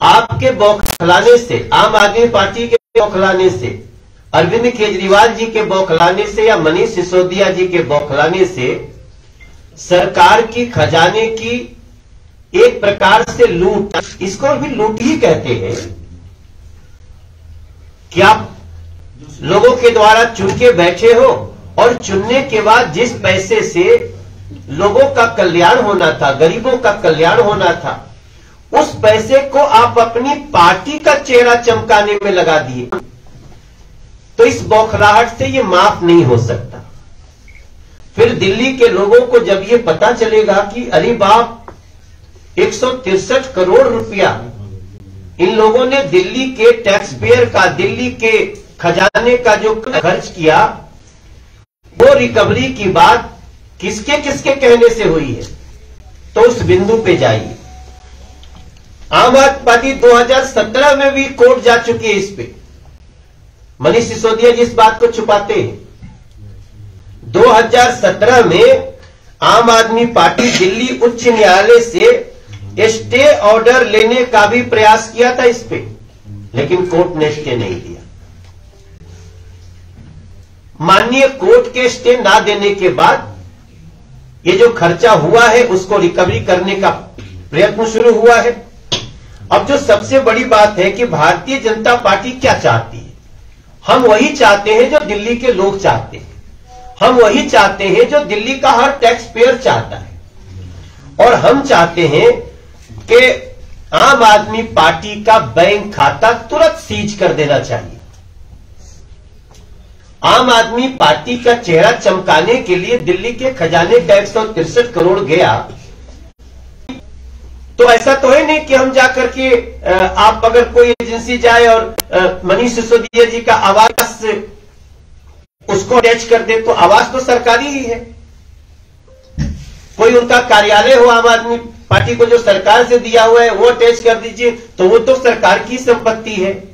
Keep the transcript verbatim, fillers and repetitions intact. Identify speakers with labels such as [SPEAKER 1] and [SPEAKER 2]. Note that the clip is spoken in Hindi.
[SPEAKER 1] आपके बौखलाने से, आम आदमी पार्टी के बौखलाने से, अरविंद केजरीवाल जी के बौखलाने से या मनीष सिसोदिया जी के बौखलाने से सरकार की खजाने की एक प्रकार से लूट, इसको भी लूट ही कहते हैं, कि आप लोगों के द्वारा चुन के बैठे हो और चुनने के बाद जिस पैसे से लोगों का कल्याण होना था, गरीबों का कल्याण होना था, उस पैसे को आप अपनी पार्टी का चेहरा चमकाने में लगा दिए, तो इस बौखलाहट से ये माफ नहीं हो सकता। फिर दिल्ली के लोगों को जब ये पता चलेगा कि अरे बाप, एक सौ तिरसठ करोड़ रुपया इन लोगों ने दिल्ली के टैक्स पेयर का, दिल्ली के खजाने का जो खर्च किया, वो रिकवरी की बात किसके किसके कहने से हुई है, तो उस बिंदु पे जाइए। आम आदमी पार्टी दो हज़ार सत्रह में भी कोर्ट जा चुकी है इस पे। मनीष सिसोदिया जी इस बात को छुपाते हैं। दो हज़ार सत्रह में आम आदमी पार्टी दिल्ली उच्च न्यायालय से स्टे ऑर्डर लेने का भी प्रयास किया था इस पे, लेकिन कोर्ट ने स्टे नहीं दिया। माननीय कोर्ट के स्टे ना देने के बाद ये जो खर्चा हुआ है उसको रिकवरी करने का प्रयत्न शुरू हुआ है। अब जो सबसे बड़ी बात है कि भारतीय जनता पार्टी क्या चाहती है, हम वही चाहते हैं जो दिल्ली के लोग चाहते हैं, हम वही चाहते हैं जो दिल्ली का हर टैक्स पेयर चाहता है, और हम चाहते हैं कि आम आदमी पार्टी का बैंक खाता तुरंत सीज कर देना चाहिए। आम आदमी पार्टी का चेहरा चमकाने के लिए दिल्ली के खजाने का एक सौ तिरसठ करोड़ गया, तो ऐसा तो है नहीं कि हम जाकर के आप अगर कोई एजेंसी जाए और मनीष सिसोदिया जी का आवास उसको अटैच कर दे, तो आवास तो सरकारी ही है। कोई उनका कार्यालय हो आम आदमी पार्टी को जो सरकार से दिया हुआ है वो अटैच कर दीजिए, तो वो तो सरकार की संपत्ति है।